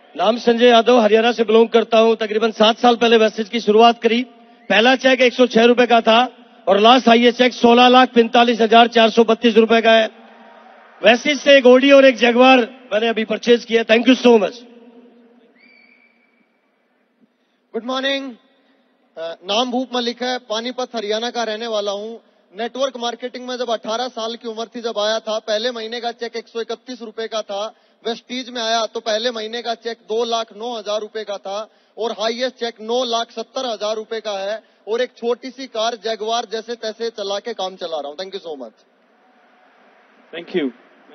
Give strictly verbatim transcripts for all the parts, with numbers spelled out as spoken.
नाम संजय यादव, हरियाणा से बिलोंग करता हूं। तकरीबन सात साल पहले वेस्टेज की शुरुआत करी। पहला चेक एक सौ छह रुपए का था और लास्ट हाईएस्ट चेक सोलह लाख पैंतालीस हजार चार सौ बत्तीस रुपए का है। वेस्टेज से एक ओडी और एक जगवार मैंने अभी परचेज किया। Thank you so much. Good morning, नाम भूप मलिक है, पानीपत हरियाणा का रहने वाला हूं। नेटवर्क मार्केटिंग में जब अठारह साल की उम्र थी, जब आया था, पहले महीने का चेक एक सौ इकतीस रुपए का था। वेस्टीज में आया तो पहले महीने का चेक दो लाख नौ हजार रुपए का था और हाईएस्ट चेक नौ लाख सत्तर हजार रुपए का है और एक छोटी सी कार जगवार जैसे तैसे चला के काम चला रहा हूं। Thank you so much. Thank you.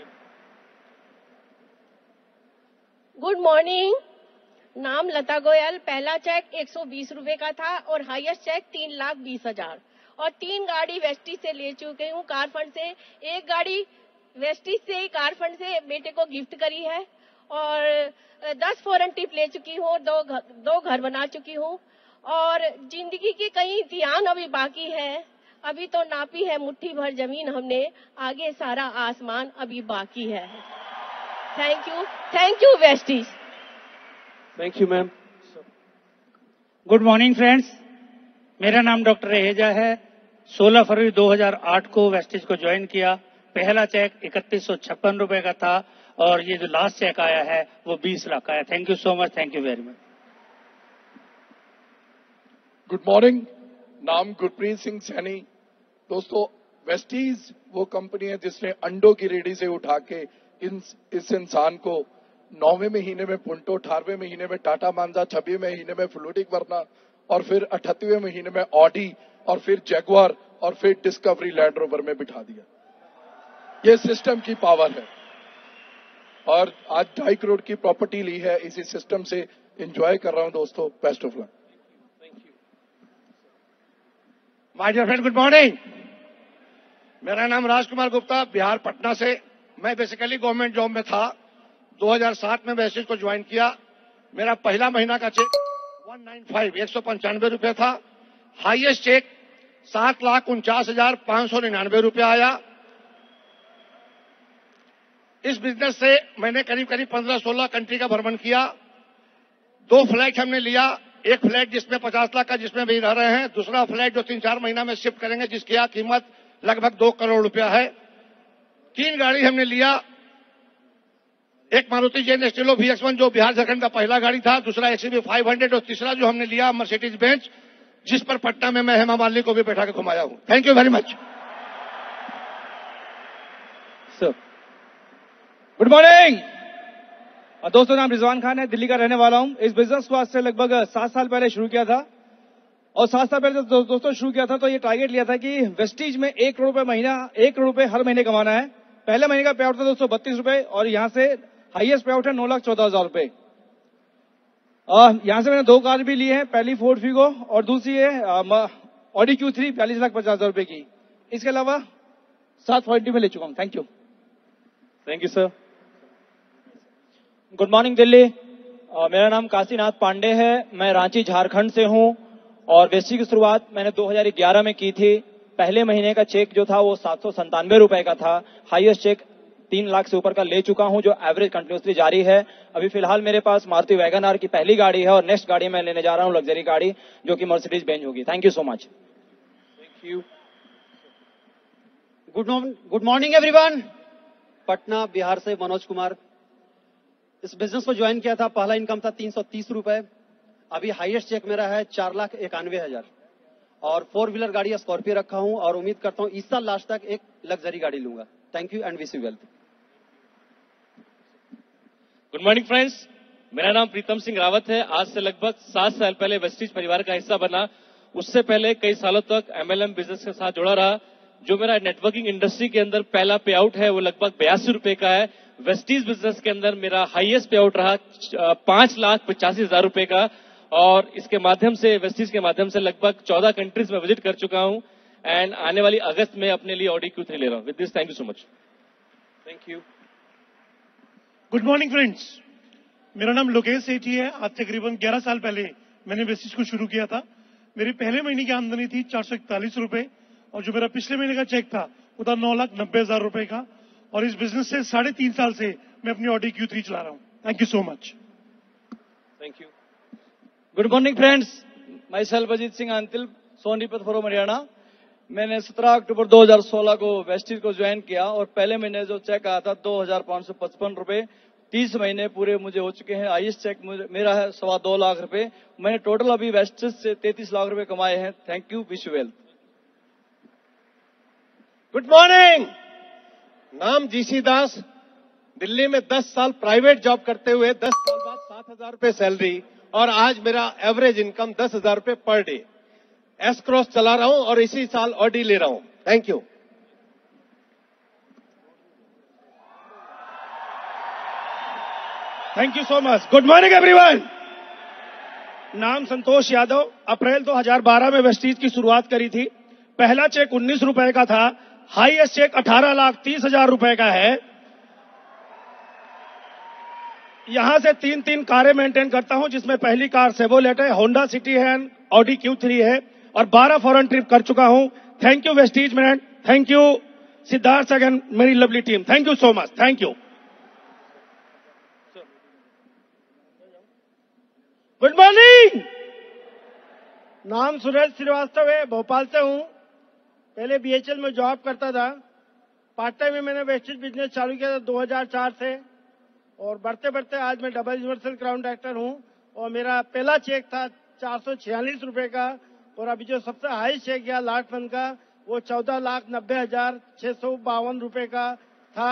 Good morning, नाम लता गोयल। पहला चेक एक सौ बीस रुपए का था और हाईएस्ट चेक तीन लाख बीस हजार और तीन गाड़ी वेस्टीज से ले चुके हूँ कार फंड से। एक गाड़ी वेस्टीज से कार फंड से बेटे को गिफ्ट करी है और दस फॉरेन टिप ले चुकी हूँ, दो घर, दो घर बना चुकी हूँ और जिंदगी की कई ध्यान अभी बाकी है। अभी तो नापी है मुट्ठी भर जमीन हमने, आगे सारा आसमान अभी बाकी है। Thank you, thank you Vestige. Thank you ma'am. Good morning friends, मेरा नाम डॉक्टर रहेजा है। सोलह फरवरी दो हज़ार आठ को वेस्टेज को ज्वाइन किया। पहला चेक इकतीस सौ छप्पन रुपए का था और ये जो लास्ट चेक आया है वो बीस लाख का है। Thank you so much, thank you very much. Good morning, नाम गुरप्रीत सिंह सैनी। दोस्तों, वेस्टीज वो कंपनी है जिसने अंडों की रेडी से उठा के इन, इस इंसान को नौवें महीने में पुंटो, अठारहवें महीने में टाटा मांजा, छब्बीस महीने में फ्लूटिक वर्ना और फिर अठहत्तरवें महीने में ऑडी और फिर जैगवार और फिर डिस्कवरी लैंड रोवर में बिठा दिया। ये सिस्टम की पावर है और आज ढाई करोड़ की प्रॉपर्टी ली है इसी सिस्टम से। एंजॉय कर रहा हूं दोस्तों, best of luck. My dear friend, good morning. मेरा नाम राजकुमार गुप्ता, बिहार पटना से। मैं बेसिकली गवर्नमेंट जॉब में था। दो हज़ार सात में वेस्टेज को ज्वाइन किया। मेरा पहला महीना का चेक वन नाइन फाइव एक सौ पंचानवे रुपये था। हाईएस्ट चेक सात लाख उनचास हजार पांच सौ निन्यानवे रुपया आया। इस बिजनेस से मैंने करीब करीब पंद्रह सोलह कंट्री का भ्रमण किया। दो फ्लैट हमने लिया, एक फ्लैट जिसमें पचास लाख का जिसमें भी रह रहे हैं, दूसरा फ्लैट जो तीन चार महीना में शिफ्ट करेंगे जिसकी कीमत लगभग दो करोड़ रुपया है। तीन गाड़ी हमने लिया, एक Maruti Zen Estilo V X one जो बिहार झारखंड का पहला गाड़ी था, दूसरा एक्सयूवी फाइव हंड्रेड और तीसरा जो हमने लिया मर्सिडीज बेंच, जिस पर पटना में मैं हेमा मालिनी को भी बैठा के घुमाया हूं। Thank you very much sir. Good morning दोस्तों, नाम रिजवान खान है, दिल्ली का रहने वाला हूं। इस बिजनेस को आज से लगभग सात साल पहले शुरू किया था और सात साल पहले दो, दोस्तों शुरू किया था तो ये टारगेट लिया था कि वेस्टीज में एक करोड़ रुपए महीना एक करोड़ रुपए हर महीने कमाना है। पहले महीने का पे आउट था दो सौ बत्तीस रुपए और यहाँ से हाईएस्ट पे आउट है नौ लाख चौदह हजार रुपए। यहाँ से मैंने दो कार भी ली है, पहली फोर्ड फिगो और दूसरी है ऑडी क्यू थ्री बयालीस लाख पचास हजार रुपए की। इसके अलावा सात फॉर्टी में ले चुका हूँ। Thank you. Thank you sir. Good morning Delhi, uh, मेरा नाम काशीनाथ पांडे है, मैं रांची झारखंड से हूं और वेस्टी की शुरुआत मैंने दो हज़ार ग्यारह में की थी। पहले महीने का चेक जो था वो सात सौ संतानवे रुपए का था। हाईएस्ट चेक तीन लाख से ऊपर का ले चुका हूं जो एवरेज कंटिन्यूसली जारी है। अभी फिलहाल मेरे पास मारुति वैगन आर की पहली गाड़ी है और नेक्स्ट गाड़ी मैं लेने जा रहा हूं लग्जरी गाड़ी जो कि मर्सिडीज बेंज होगी। Thank you so much. Thank you. Good morning everyone, Patna Bihar से मनोज कुमार। इस बिजनेस को ज्वाइन किया था, पहला इनकम था तीन सौ तीस रुपए। अभी हाईएस्ट चेक मेरा है चार लाख इक्यानवे हजार और फोर व्हीलर गाड़ी स्कॉर्पियो रखा हूं और उम्मीद करता हूं इस साल लास्ट तक एक लग्जरी गाड़ी लूंगा। Thank you and wish you wealth. Good morning friends, मेरा नाम प्रीतम सिंह रावत है। आज से लगभग सात साल पहले वेस्टीज परिवार का हिस्सा बना। उससे पहले कई सालों तक एमएलएम बिजनेस के साथ जुड़ा रहा। जो मेरा नेटवर्किंग इंडस्ट्री के अंदर पहला पे आउट है वो लगभग बयासी रुपए का है। वेस्टीज बिजनेस के अंदर मेरा हाईएस्ट पे आउट रहा पांच लाख पचासी हजार रुपए का और इसके माध्यम से वेस्टीज के माध्यम से लगभग चौदह कंट्रीज में विजिट कर चुका हूं एंड आने वाली अगस्त में अपने लिए ऑडी क्यू थ्री ले रहा हूं। With this thank you so much. Thank you. Good morning friends, मेरा नाम लोकेश सेठी है। आज तकरीबन ग्यारह साल पहले मैंने वेस्टीज को शुरू किया था। मेरी पहले महीने की आमदनी थी चार सौ इकतालीस रुपए और जो मेरा पिछले महीने का चेक था वो था नौ लाख नब्बे हजार रुपए का और इस बिजनेस से साढ़े तीन साल से मैं अपनी ऑडी क्यू थ्री चला रहा हूं। Thank you so much. Thank you. Good morning friends, myself Ajit Singh Antil, Sonipat from Haryana. मैंने सत्रह अक्टूबर दो हज़ार सोलह को वेस्टीज को ज्वाइन किया और पहले महीने जो चेक आया था दो हजार पाँच सौ पचपन रुपए, तीस महीने पूरे मुझे हो चुके हैं। हाईएस्ट चेक मेरा है सवा दो लाख रुपए। मैंने टोटल अभी वेस्टीज से तैंतीस लाख रुपए कमाए हैं। Thank you, wish you well. Good morning, नाम जीसी दास, दिल्ली में दस साल प्राइवेट जॉब करते हुए दस साल बाद सात हजार रुपए सैलरी और आज मेरा एवरेज इनकम दस हजार रुपए पर डे। एस क्रॉस चला रहा हूं और इसी साल ऑडी ले रहा हूं। Thank you. Thank you so much. Good morning everyone. नाम संतोष यादव, अप्रैल दो हज़ार बारह में वेस्टीज की शुरुआत करी थी। पहला चेक उन्नीस रुपए का था। हाईएस्ट चेक अठारह लाख तीस हजार रुपए का है। यहां से तीन तीन कारें मेंटेन करता हूं, जिसमें पहली कार सेवोलेट है, होंडा सिटी है, ऑडी क्यू थ्री है और बारह फॉरेन ट्रिप कर चुका हूं। Thank you Vestige man, thank you Siddharth Sagan, मेरी lovely team, thank you so much, thank you. Good morning, नाम सुरेश श्रीवास्तव है, भोपाल से हूं। पहले बीएचएल में जॉब करता था। पार्ट टाइम में मैंने वेस्टीज बिजनेस चालू किया था दो हज़ार चार से और बढ़ते बढ़ते आज मैं डबल यूनिवर्सल क्राउन डायरेक्टर हूं और मेरा पहला चेक था चार सौ छियालीस रुपए का और अभी जो सबसे हाई चेक गया लास्ट मंथ का वो चौदह लाख नब्बे हजार छह सौ बावन रुपए का था।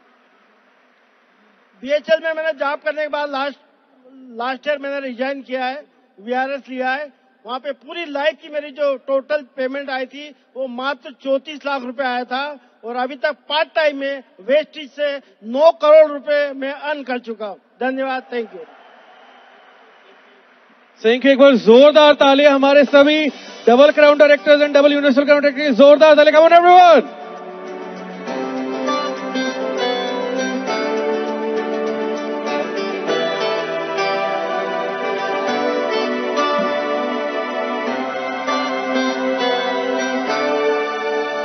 बीएचएल में मैंने जॉब करने के बाद लास्ट लास्ट ईयर मैंने रिजाइन किया है, वीआरएस लिया है। वहां पे पूरी लाइफ की मेरी जो टोटल पेमेंट आई थी वो मात्र चौंतीस लाख रुपए आया था और अभी तक पार्ट टाइम में वेस्टीज से नौ करोड़ रुपए मैं अर्न कर चुका हूं। धन्यवाद, थैंक यू। Thank you. एक बार जोरदार तालियां हमारे सभी double crown directors and double universal crown directors, जोरदार तालियां। Come on everyone.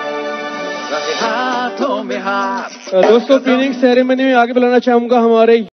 दोस्तों, क्लीनिंग सेरेमनी में आगे बुलाना चाहूंगा हमारे